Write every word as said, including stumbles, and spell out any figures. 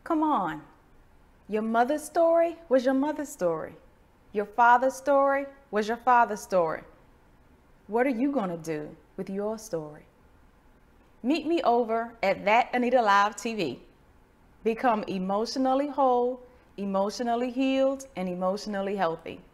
Come on. Your mother's story was your mother's story. Your father's story was your father's story. What are you going to do with your story? Meet me over at That Anita Live T V. Become emotionally whole, emotionally healed, and emotionally healthy.